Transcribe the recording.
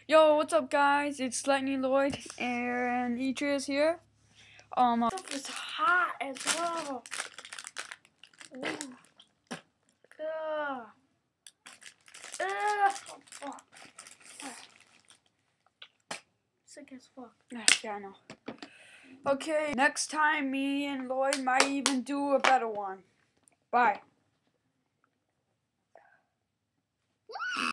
Yo, what's up, guys? It's Lightning Lloyd and Eater is here. Stuff is hot as well. Ooh. Ugh. Ugh. Oh, fuck. Sick as fuck. Yeah, I know. Okay, next time me and Lloyd might even do a better one. Bye.